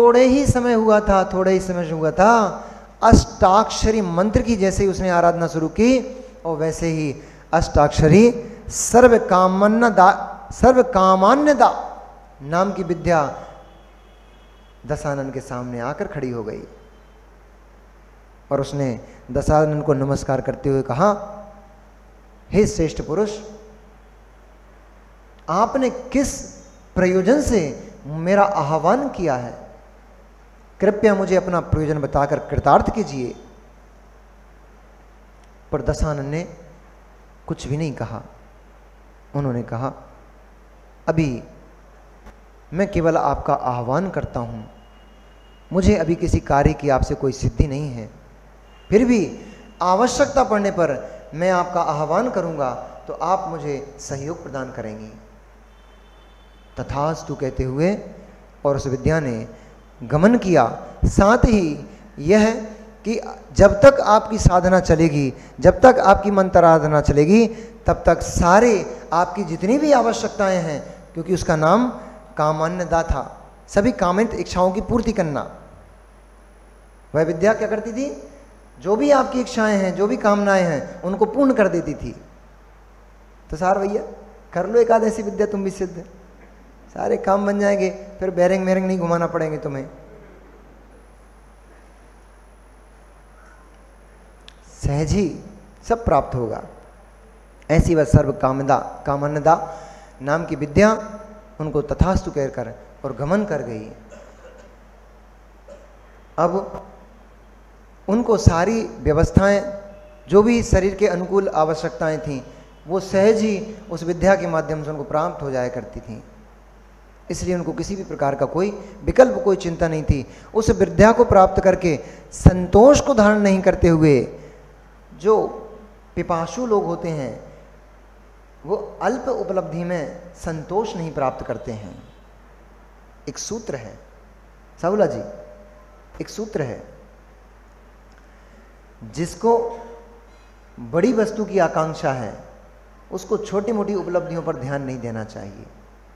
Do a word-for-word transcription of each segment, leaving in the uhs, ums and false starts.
थोड़े ही समय हुआ था, थोड़े ही समय हुआ था, अष्टाक्षरी मंत्र की जैसे ही उसने आराधना शुरू की और वैसे ही अष्टाक्षरी सर्व कामन्नदा सर्व कामान्यदा नाम की विद्या दशानन के सामने आकर खड़ी हो गई। और उसने दशानन को नमस्कार करते हुए कहा, हे श्रेष्ठ पुरुष, आपने किस प्रयोजन से मेरा आह्वान किया है? कृपया मुझे अपना प्रयोजन बताकर कृतार्थ कीजिए। पर दशानन ने कुछ भी नहीं कहा। उन्होंने कहा, अभी मैं केवल आपका आह्वान करता हूं, मुझे अभी किसी कार्य की आपसे कोई सिद्धि नहीं है, फिर भी आवश्यकता पड़ने पर मैं आपका आह्वान करूंगा तो आप मुझे सहयोग प्रदान करेंगी। तथास्तु कहते हुए और उस विद्या ने गमन किया। साथ ही यह कि जब तक आपकी साधना चलेगी, जब तक आपकी मंत्राराधना चलेगी, तब तक सारे आपकी जितनी भी आवश्यकताएं हैं, क्योंकि उसका नाम कामान्यदा था, सभी कामित इच्छाओं की पूर्ति करना, वह विद्या क्या करती थी? जो भी आपकी इच्छाएं हैं, जो भी कामनाएं हैं, उनको पूर्ण कर देती थी। तो सार भैया कर लो एकादशी विद्या, तुम भी सिद्ध, सारे काम बन जाएंगे, फिर बैरिंग मैरिंग नहीं घुमाना पड़ेंगे तुम्हें। सहज ही सब प्राप्त होगा। ऐसी वह सर्व कामदा कामन्नदा नाम की विद्या उनको तथास्तु कहकर और गमन कर गई। अब उनको सारी व्यवस्थाएं, जो भी शरीर के अनुकूल आवश्यकताएं थीं, वो सहज ही उस विद्या के माध्यम से उनको प्राप्त हो जाया करती थीं। इसलिए उनको किसी भी प्रकार का कोई विकल्प, कोई चिंता नहीं थी। उस विद्या को प्राप्त करके संतोष को धारण नहीं करते हुए जो पिपासु लोग होते हैं, वो अल्प उपलब्धि में संतोष नहीं प्राप्त करते हैं। एक सूत्र है साहुला जी, एक सूत्र है, जिसको बड़ी वस्तु की आकांक्षा है उसको छोटी मोटी उपलब्धियों पर ध्यान नहीं देना चाहिए।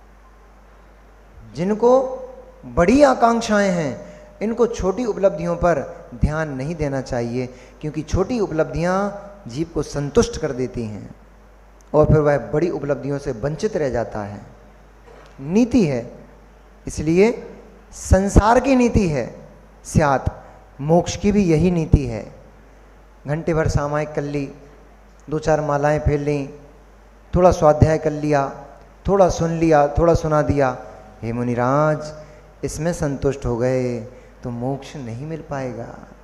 जिनको बड़ी आकांक्षाएं हैं, इनको छोटी उपलब्धियों पर ध्यान नहीं देना चाहिए, क्योंकि छोटी उपलब्धियां जीव को संतुष्ट कर देती हैं और फिर वह बड़ी उपलब्धियों से वंचित रह जाता है। नीति है, इसलिए संसार की नीति है, स्यात् मोक्ष की भी यही नीति है। घंटे भर सामायिक कर ली, दो चार मालाएं फेर ली, थोड़ा स्वाध्याय कर लिया, थोड़ा सुन लिया, थोड़ा सुना दिया, हे मुनिराज इसमें संतुष्ट हो गए तो मोक्ष नहीं मिल पाएगा।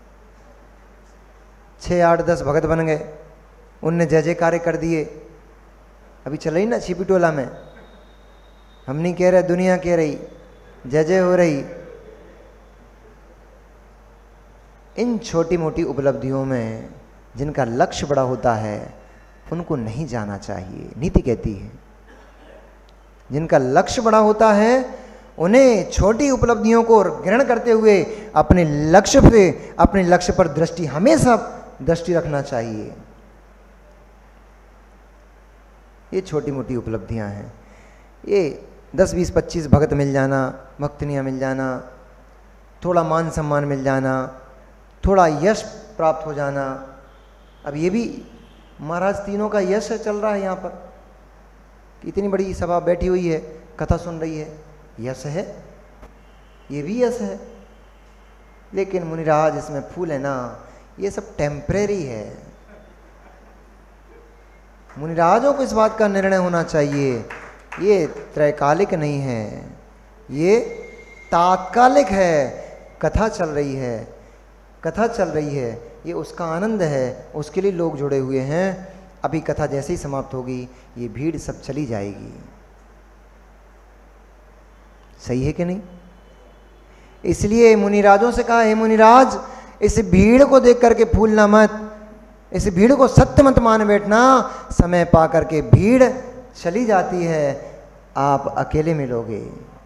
छः आठ दस भगत बन गए, उनने जय जयकारे कर दिए, अभी चल रही ना छिपी टोला में, हम नहीं कह रहे, दुनिया कह रही, जय जय हो रही। इन छोटी मोटी उपलब्धियों में जिनका लक्ष्य बड़ा होता है उनको नहीं जाना चाहिए, नीति कहती है। जिनका लक्ष्य बड़ा होता है उन्हें छोटी उपलब्धियों को ग्रहण करते हुए अपने लक्ष्य पे, अपने लक्ष्य पर दृष्टि, हमेशा दृष्टि रखना चाहिए। ये छोटी मोटी उपलब्धियां हैं। ये दस बीस पच्चीस भगत मिल जाना, भक्तनियां मिल जाना, थोड़ा मान सम्मान मिल जाना, थोड़ा यश प्राप्त हो जाना। अब ये भी महाराज तीनों का यश है, चल रहा है यहाँ पर, इतनी बड़ी सभा बैठी हुई है, कथा सुन रही है, यश है, ये भी यश है। लेकिन मुनिराज इसमें फूल है ना, ये सब टेम्परेरी है। मुनिराजों को इस बात का निर्णय होना चाहिए, ये त्रैकालिक नहीं है, ये तात्कालिक है। कथा चल रही है, कथा चल रही है, ये उसका आनंद है, उसके लिए लोग जुड़े हुए हैं। अभी कथा जैसे ही समाप्त होगी ये भीड़ सब चली जाएगी। सही है कि नहीं? इसलिए मुनिराजों से कहा, हे मुनिराज इस भीड़ को देख करके फूलना मत, इस भीड़ को सत्य मत मान बैठना। समय पा करके भीड़ चली जाती है, आप अकेले मिलोगे,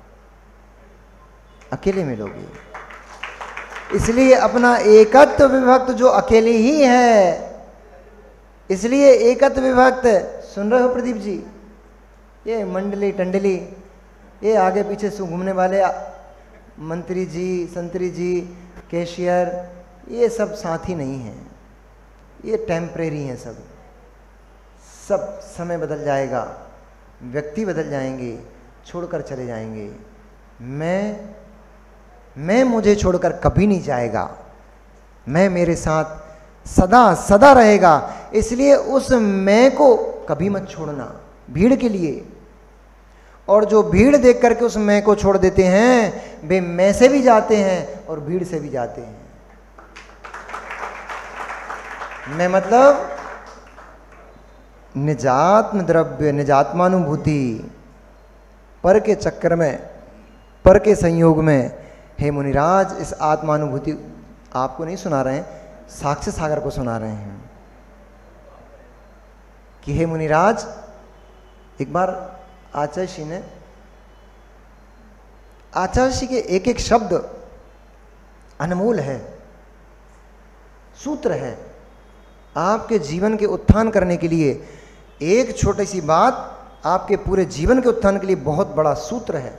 अकेले मिलोगे। इसलिए अपना एकत्व विभक्त जो अकेले ही है, इसलिए एकत्व विभक्त, सुन रहे हो प्रदीप जी, ये मंडली टंडली, ये आगे पीछे से घूमने वाले मंत्री जी, संतरी जी, कैशियर, ये सब साथी नहीं हैं, ये टेम्परेरी हैं। सब सब समय बदल जाएगा, व्यक्ति बदल जाएंगे, छोड़कर चले जाएंगे। मैं मैं मुझे छोड़कर कभी नहीं जाएगा, मैं मेरे साथ सदा सदा रहेगा। इसलिए उस मैं को कभी मत छोड़ना भीड़ के लिए। और जो भीड़ देख करके उस मैं को छोड़ देते हैं, वे मैं से भी जाते हैं और भीड़ से भी जाते हैं। मैं मतलब निजात्म द्रव्य, निजात्मानुभूति, पर के चक्कर में, पर के संयोग में। हे मुनिराज, इस आत्मानुभूति आपको नहीं सुना रहे हैं, साक्ष्य सागर को सुना रहे हैं कि हे मुनिराज, एक बार आचार्य श्री ने, आचार्य श्री के एक एक शब्द अनमोल है, सूत्र है आपके जीवन के उत्थान करने के लिए। एक छोटी सी बात आपके पूरे जीवन के उत्थान के लिए बहुत बड़ा सूत्र है।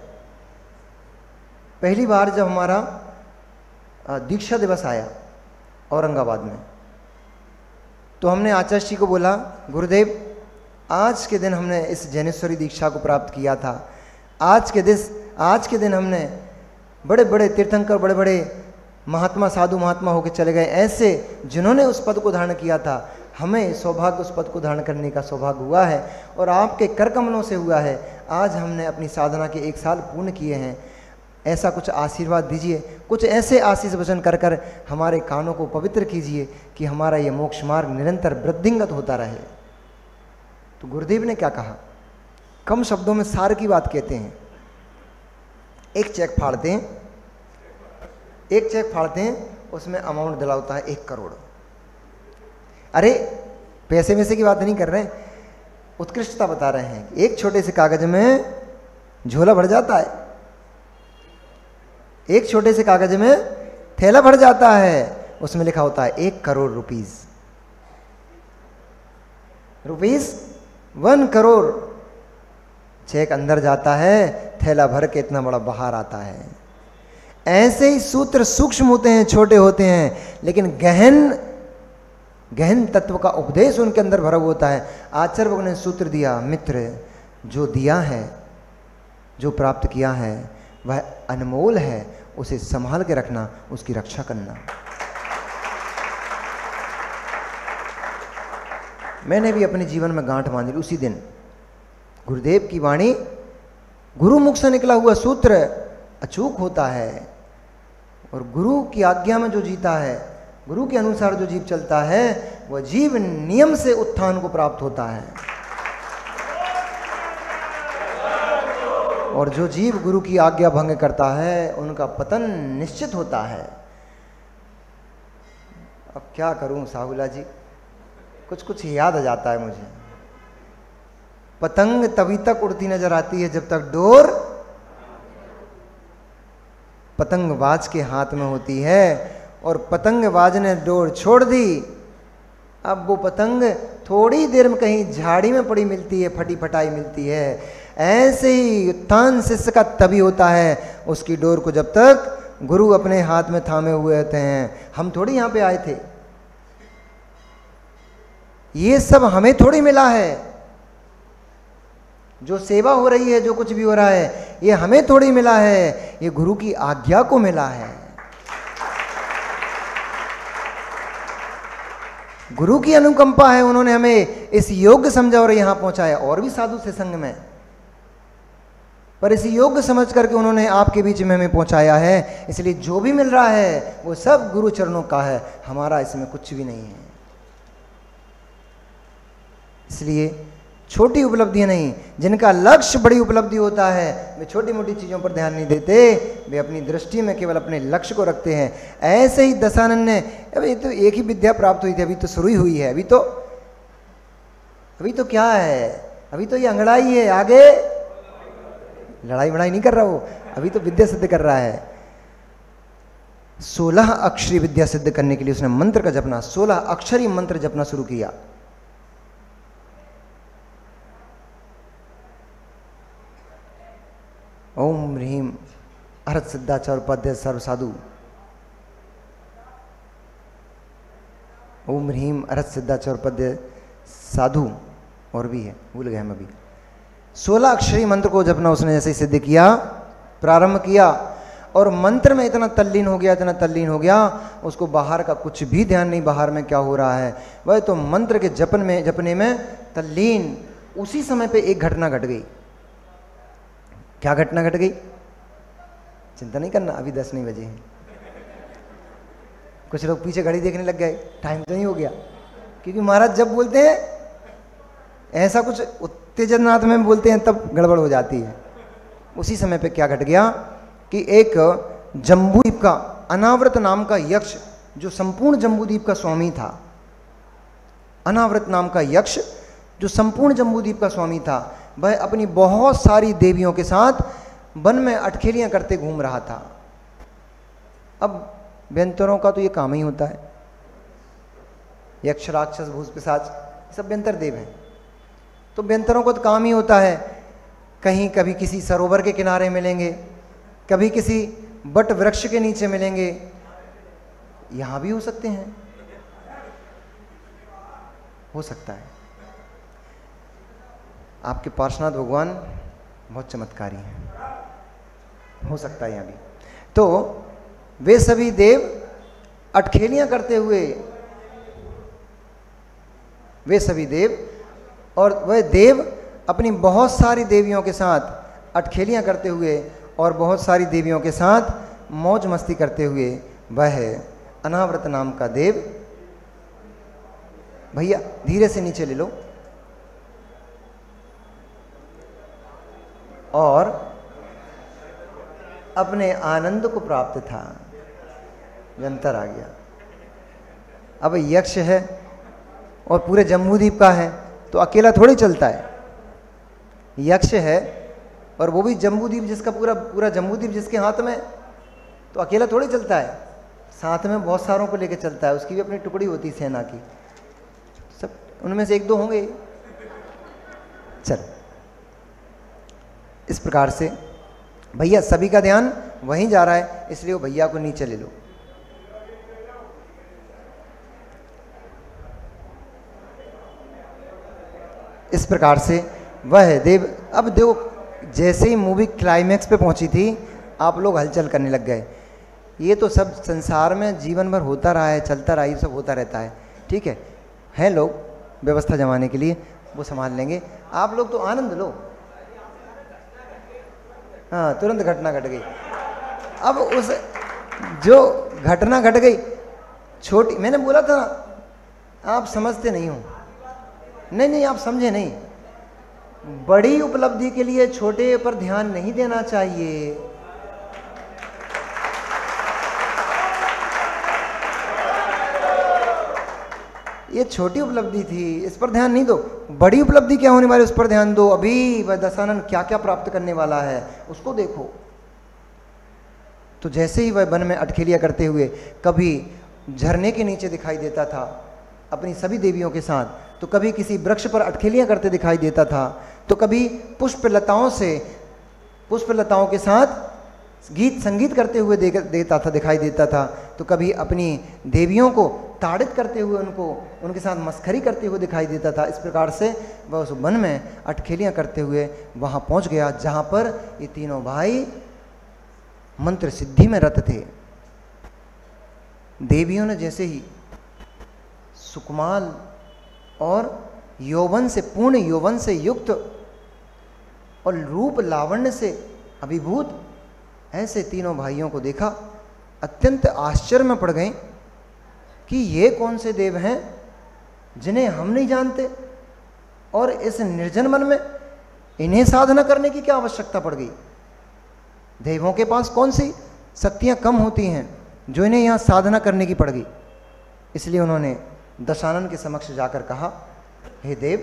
पहली बार जब हमारा दीक्षा दिवस आया औरंगाबाद में, तो हमने आचार्य जी को बोला, गुरुदेव आज के दिन हमने इस जैनेश्वरी दीक्षा को प्राप्त किया था। आज के दिन आज के दिन हमने बड़े बड़े तीर्थंकर, बड़े बड़े महात्मा, साधु महात्मा होकर चले गए, ऐसे जिन्होंने उस पद को धारण किया था। हमें सौभाग्य उस पद को धारण करने का सौभाग्य हुआ है और आपके कर कमलों से हुआ है। आज हमने अपनी साधना के एक साल पूर्ण किए हैं, ऐसा कुछ आशीर्वाद दीजिए, कुछ ऐसे आशीष वचन कर कर हमारे कानों को पवित्र कीजिए कि हमारा ये मोक्ष मार्ग निरंतर वृद्धिंगत होता रहे। तो गुरुदेव ने क्या कहा, कम शब्दों में सार की बात कहते हैं। एक चेक फाड़ते हैं, एक चेक फाड़ते हैं, उसमें अमाउंट दिला होता है एक करोड़। अरे पैसे वैसे की बात नहीं कर रहे हैं, उत्कृष्टता बता रहे हैं। एक छोटे से कागज में झोला भर जाता है, एक छोटे से कागज में थैला भर जाता है, उसमें लिखा होता है एक crore rupees, rupees one crore. Check अंदर जाता है, थैला भर के इतना बड़ा बाहर आता है। ऐसे ही सूत्र सूक्ष्म होते हैं, छोटे होते हैं, लेकिन गहन गहन तत्व का उपदेश उनके अंदर भरा होता है। आचार्य भगवान ने सूत्र दिया, मित्र जो दिया है, जो प्राप्त किया है वह अनमोल है, उसे संभाल के रखना, उसकी रक्षा करना। मैंने भी अपने जीवन में गांठ बांध ली उसी दिन। गुरुदेव की वाणी, गुरु मुख से निकला हुआ सूत्र अचूक होता है, और गुरु की आज्ञा में जो जीता है, गुरु के अनुसार जो जीव चलता है, वह जीव नियम से उत्थान को प्राप्त होता है। और जो जीव गुरु की आज्ञा भंग करता है, उनका पतन निश्चित होता है। अब क्या करूं साहुला जी, कुछ कुछ याद आ जाता है मुझे। पतंग तभी तक उड़ती नजर आती है जब तक डोर पतंगबाज के हाथ में होती है, और पतंगबाज ने डोर छोड़ दी। अब वो पतंग थोड़ी देर में कहीं झाड़ी में पड़ी मिलती है, फटी फटाई मिलती है। ऐसे ही उत्थान शिष्य का तभी होता है, उसकी डोर को जब तक गुरु अपने हाथ में थामे हुए होते हैं। हम थोड़ी यहाँ पे आए थे, ये सब हमें थोड़ी मिला है। जो सेवा हो रही है, जो कुछ भी हो रहा है, ये हमें थोड़ी मिला है, ये गुरु की आज्ञा को मिला है। गुरु की अनुकंपा है, उन्होंने हमें इस योग्य समझा और यहां पहुंचाया। और भी साधु से संग में, पर इस योग्य समझ करके उन्होंने आपके बीच में हमें पहुंचाया है। इसलिए जो भी मिल रहा है वो सब गुरु चरणों का है, हमारा इसमें कुछ भी नहीं है। इसलिए छोटी उपलब्धियां नहीं, जिनका लक्ष्य बड़ी उपलब्धि होता है, वे छोटी मोटी चीज़ों पर ध्यान नहीं देते, वे अपनी दृष्टि में केवल अपने लक्ष्य को रखते हैं। ऐसे ही दशानन ने, अभी तो एक ही विद्या प्राप्त हुई थी, अभी तो शुरू ही हुई है, अभी तो अभी तो क्या है, अभी तो ये अंगड़ाई है, आगे लड़ाई वड़ाई नहीं कर रहा वो, अभी तो विद्या सिद्ध कर रहा है। सोलह अक्षरी विद्या सिद्ध करने के लिए उसने मंत्र का जपना, सोलह अक्षरी मंत्र जपना शुरू किया। ओम ह्रीम हरत सिद्धाचार्य उपाध्याय सर्व साधु, ओम ह्रीम हरत सिद्धाचार्य उपाध्याय साधु, और भी है, भूल गए हम अभी। सोलह अक्षरी मंत्र को जपना उसने जैसे ही सिद्ध किया, प्रारंभ किया, और मंत्र में इतना तल्लीन हो गया, इतना तल्लीन हो गया, उसको बाहर का कुछ भी ध्यान नहीं, बाहर में क्या हो रहा है, वह तो मंत्र के जपन में जपने में तल्लीन। उसी समय पे एक घटना घट गई। क्या घटना घट गई? चिंता नहीं करना, अभी दस नहीं बजे हैं। कुछ लोग पीछे घड़ी देखने लग गए, टाइम तो नहीं हो गया, क्योंकि महाराज जब बोलते हैं ऐसा कुछ उत्तेजनात्मक में बोलते हैं तब गड़बड़ हो जाती है। उसी समय पे क्या घट गया कि एक जम्बूद्वीप का अनावृत नाम का यक्ष, जो संपूर्ण जम्बूद्वीप का स्वामी था, अनावृत नाम का यक्ष जो संपूर्ण जम्बूद्वीप का स्वामी था, वह अपनी बहुत सारी देवियों के साथ वन में अटखेलियां करते घूम रहा था। अब व्यंतरों का तो ये काम ही होता है, यक्ष राक्षस भूत पिशाच सब व्यंतर देव हैं, तो व्यंतरों को तो काम ही होता है, कहीं कभी किसी सरोवर के किनारे मिलेंगे, कभी किसी बट वृक्ष के नीचे मिलेंगे, यहां भी हो सकते हैं, हो सकता है। आपके पार्श्वनाथ भगवान बहुत चमत्कारी हैं, हो सकता है यहां भी। तो वे सभी देव अटखेलियां करते हुए, वे सभी देव और वह देव अपनी बहुत सारी देवियों के साथ अटखेलियां करते हुए और बहुत सारी देवियों के साथ मौज मस्ती करते हुए, वह अनावृत नाम का देव, भैया धीरे से नीचे ले लो, और अपने आनंद को प्राप्त था। व्यंतर आ गया। अब यक्ष है और पूरे जम्बूद्वीप का है, तो अकेला थोड़ी चलता है। यक्ष है और वो भी जम्बूद्वीप, जिसका पूरा पूरा जम्बूद्वीप जिसके हाथ में, तो अकेला थोड़ी चलता है, साथ में बहुत सारों को लेकर चलता है। उसकी भी अपनी टुकड़ी होती है सेना की, सब उनमें से एक दो होंगे। चल, इस प्रकार से भैया सभी का ध्यान वहीं जा रहा है, इसलिए वो भैया को नीचे ले लो। इस प्रकार से वह देव, अब देखो जैसे ही मूवी क्लाइमैक्स पे पहुंची थी, आप लोग हलचल करने लग गए। ये तो सब संसार में जीवन भर होता रहा है, चलता रहा, ये सब होता रहता है, ठीक है। हैं लोग व्यवस्था जमाने के लिए, वो संभाल लेंगे। आप लोग तो आनंद लो। हाँ, तुरंत घटना घट गई। अब उस जो घटना घट गई छोटी, मैंने बोला था आप समझते नहीं हो। नहीं नहीं, आप समझे नहीं। बड़ी उपलब्धि के लिए छोटे पर ध्यान नहीं देना चाहिए। ये छोटी उपलब्धि थी, इस पर ध्यान नहीं दो। बड़ी उपलब्धि क्या होने वाली, उस पर ध्यान दो। अभी वह दशानन क्या क्या प्राप्त करने वाला है उसको देखो। तो जैसे ही वह वन में अटखेलियां करते हुए कभी झरने के नीचे दिखाई देता था अपनी सभी देवियों के साथ, तो कभी किसी वृक्ष पर अटखेलियां करते दिखाई देता था, तो कभी पुष्प लताओं से पुष्प लताओं के साथ गीत संगीत करते हुए दे, देता था दिखाई देता था, तो कभी अपनी देवियों को ताड़ित करते हुए उनको उनके साथ मस्खरी करते हुए दिखाई देता था। इस प्रकार से वह उस वन में अटखेलियां करते हुए वहां पहुंच गया जहां पर ये तीनों भाई मंत्र सिद्धि में रत थे। देवियों ने जैसे ही सुकुमाल और यौवन से पूर्ण यौवन से युक्त और रूप लावण्य से अभिभूत ऐसे तीनों भाइयों को देखा, अत्यंत आश्चर्य में पड़ गए कि ये कौन से देव हैं जिन्हें हम नहीं जानते, और इस निर्जन वन में इन्हें साधना करने की क्या आवश्यकता पड़ गई। देवों के पास कौन सी शक्तियां कम होती हैं जो इन्हें यहाँ साधना करने की पड़ गई। इसलिए उन्होंने दशानन के समक्ष जाकर कहा, हे देव,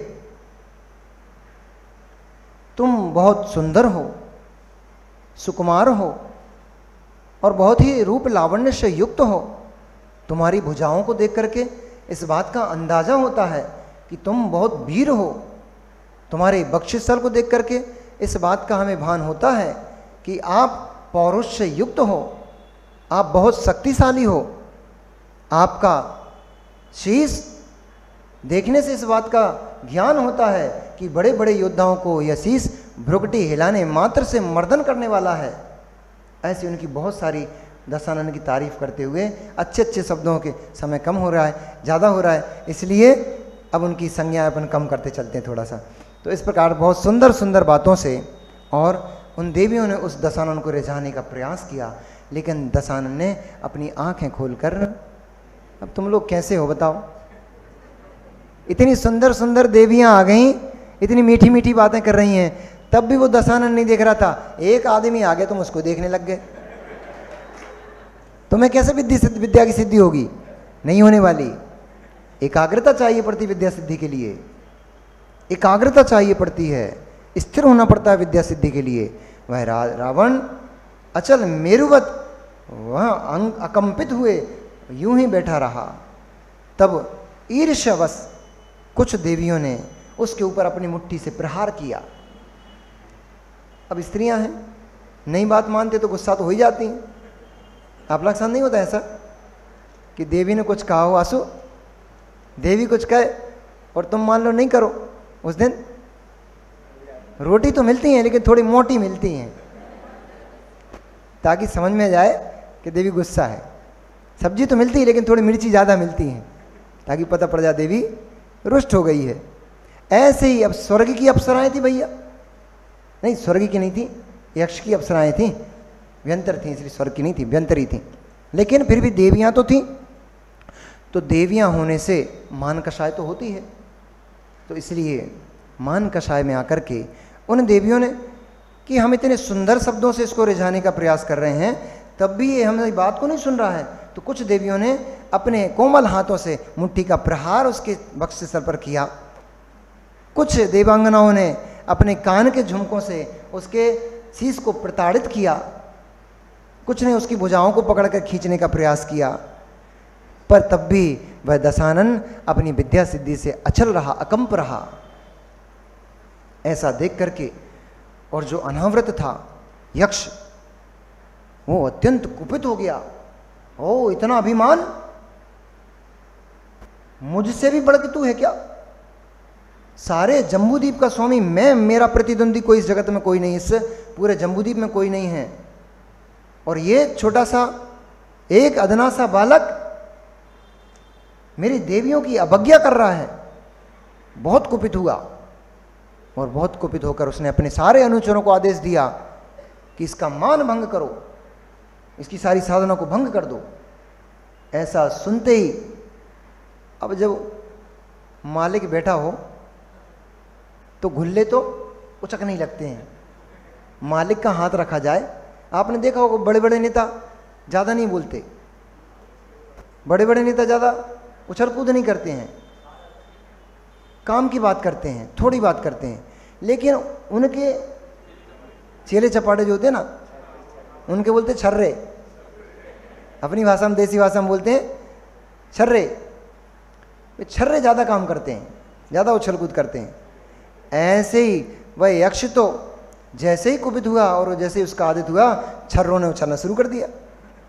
तुम बहुत सुंदर हो, सुकुमार हो और बहुत ही रूप लावण्य से युक्त हो। तुम्हारी भुजाओं को देख करके इस बात का अंदाजा होता है कि तुम बहुत वीर हो। तुम्हारे बक्षस्थल को देख करके इस बात का हमें भान होता है कि आप पौरुष से युक्त हो, आप बहुत शक्तिशाली हो, आपका शीश देखने से इस बात का ज्ञान होता है कि बड़े बड़े योद्धाओं को यह शीश भ्रुकुटी हिलाने मात्र से मर्दन करने वाला है। ऐसी उनकी बहुत सारी दशानन की तारीफ करते हुए अच्छे अच्छे शब्दों के, समय कम हो रहा है, ज़्यादा हो रहा है, इसलिए अब उनकी संज्ञा अपन कम करते चलते हैं थोड़ा सा। तो इस प्रकार बहुत सुंदर सुंदर बातों से और उन देवियों ने उस दशानन को रिझाने का प्रयास किया, लेकिन दशानन ने अपनी आंखें खोलकर, अब तुम लोग कैसे हो बताओ, इतनी सुंदर सुंदर देवियां आ गईं, इतनी मीठी मीठी बातें कर रही हैं, तब भी वो दशानन नहीं देख रहा था। एक आदमी आ गया, तुम उसको देखने लग गए। तुम्हें कैसे विद्या विद्या की सिद्धि होगी? नहीं होने वाली। एकाग्रता चाहिए पड़ती विद्या सिद्धि के लिए, एकाग्रता चाहिए पड़ती है, स्थिर होना पड़ता है विद्या सिद्धि के लिए। वह रा, रावण अचल मेरुवत वह अकंपित हुए यूं ही बैठा रहा। तब ईर्ष्यावश कुछ देवियों ने उसके ऊपर अपनी मुट्ठी से प्रहार किया। अब स्त्रियां हैं, नई बात मानते तो गुस्सा तो हो ही जाती हैं। आप लोग साथ नहीं होता ऐसा कि देवी ने कुछ कहा हो, आंसू देवी कुछ कहे और तुम मान लो नहीं करो, उस दिन रोटी तो मिलती हैं लेकिन थोड़ी मोटी मिलती हैं, ताकि समझ में जाए कि देवी गुस्सा है। सब्जी तो मिलती है लेकिन थोड़ी मिर्ची ज़्यादा मिलती हैं, ताकि पता पड़ जाए देवी रुष्ट हो गई है। ऐसे ही अब स्वर्ग की अप्सराएं थी भैया, नहीं स्वर्ग की नहीं थी, यक्ष की अप्सराएं थी, व्यंतर थी, इसलिए स्वर्ग की नहीं थी, व्यंतरी थी, लेकिन फिर भी देवियां तो थी। तो देवियां होने से मान कषाय तो होती है, तो इसलिए मान कषाय में आकर के उन देवियों ने कि हम इतने सुंदर शब्दों से इसको रिझाने का प्रयास कर रहे हैं, तब भी ये हमारी बात को नहीं सुन रहा है। तो कुछ देवियों ने अपने कोमल हाथों से मुट्ठी का प्रहार उसके वक्ष सर पर किया। कुछ देवांगनाओं ने अपने कान के झुमकों से उसके शीश को प्रताड़ित किया, कुछ ने उसकी भुजाओं को पकड़कर खींचने का प्रयास किया, पर तब भी वह दशानन अपनी विद्या सिद्धि से अचल रहा, अकंप रहा। ऐसा देख करके और जो अनावृत था यक्ष, वो अत्यंत कुपित हो गया। ओ इतना अभिमान, मुझसे भी बढ़ के तू है क्या? सारे जम्बूद्वीप का स्वामी मैं, मेरा प्रतिद्वंदी कोई इस जगत में कोई नहीं, इस पूरे जम्बूद्वीप में कोई नहीं है, और ये छोटा सा एक अदना सा बालक मेरी देवियों की अवज्ञा कर रहा है। बहुत कुपित हुआ और बहुत कुपित होकर उसने अपने सारे अनुचरों को आदेश दिया कि इसका मान भंग करो, इसकी सारी साधना को भंग कर दो। ऐसा सुनते ही, अब जब मालिक बैठा हो तो घुल्ले तो उचक नहीं लगते हैं, मालिक का हाथ रखा जाए। आपने देखा होगा बड़े बड़े नेता ज़्यादा नहीं बोलते, बड़े बड़े नेता ज़्यादा उछल कूद नहीं करते हैं, काम की बात करते हैं, थोड़ी बात करते हैं, लेकिन उनके चेले चपाटे जो होते हैं ना, उनके बोलते छर्रे, अपनी भाषा में देसी भाषा में बोलते हैं छर्रे। वे छर्रे ज़्यादा काम करते हैं, ज़्यादा उछल कूद करते हैं। ऐसे ही वह यक्ष तो जैसे ही कुपित हुआ और जैसे ही उसका आदित हुआ, छर्रों ने उछलना शुरू कर दिया।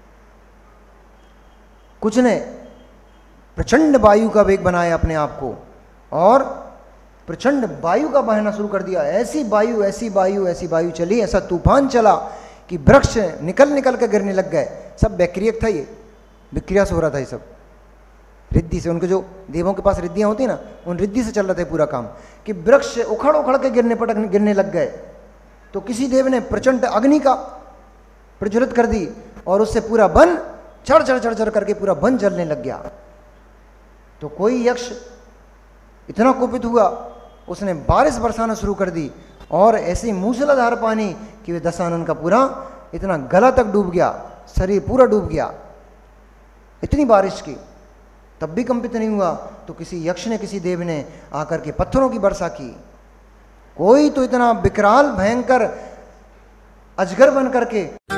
कुछ ने प्रचंड वायु का वेग बनाया अपने आप को और प्रचंड वायु का बहना शुरू कर दिया। ऐसी वायु ऐसी वायु ऐसी वायु चली, ऐसा तूफान चला कि वृक्ष निकल निकल कर गिरने लग गए। सब बैक्टीरिया था, ये विक्रिया से हो रहा था, ये सब रिद्धि से। उनके जो देवों के पास रिद्धियां होती ना, उन रिद्धि से चल रहा था पूरा काम, कि वृक्ष उखड़ उखड़ के गिरने पटक गिरने लग गए। तो किसी देव ने प्रचंड अग्नि का प्रज्वलित कर दी और उससे पूरा वन चढ़ चढ़ चढ़ चढ़ करके पूरा वन जलने लग गया। तो कोई यक्ष इतना कुपित हुआ, उसने बारिश बरसाना शुरू कर दी और ऐसी मूसलाधार पानी कि वे दशानन का पूरा इतना गला तक डूब गया, शरीर पूरा डूब गया। इतनी बारिश की, तब भी कंपित नहीं हुआ। तो किसी यक्ष ने, किसी देव ने आकर के पत्थरों की वर्षा की। कोई तो इतना विकराल भयंकर अजगर बन करके